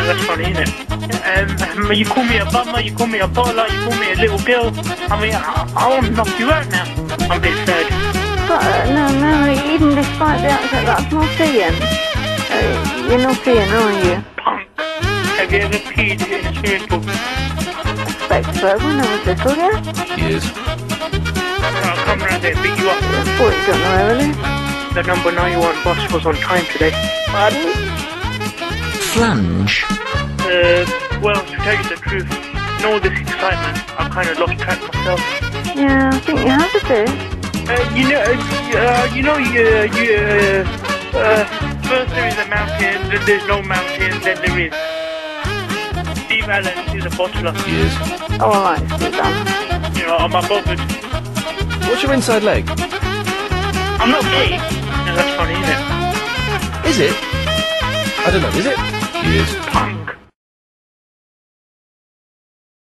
that's funny, isn't it? You call me a bummer, you call me a baller, you call me a little girl. I mean, I want to knock you out now. I'm a bit sad. But, no, even despite the accent, that's not seeing. You're not seeing, are you? Punk. Have you ever peed in a swimming pool? Expect so when I was little, yeah? Yes. I'll come round there and beat you up. Boy, you don't know, really. The number 91 bus was on time today. Pardon? Flange. Well, to tell you the truth, in all this excitement, I kind of lost track myself. Yeah, I think you have to do. First there is a mountain, then there's no mountain, then there is. Steve Allen is a bottler. Yes. Oh, alright, Steve Allen. You know, I'm not bothered. What's your inside leg? I'm not gay. No, that's funny, isn't it? Is it? I don't know, is it? Yes. Punk.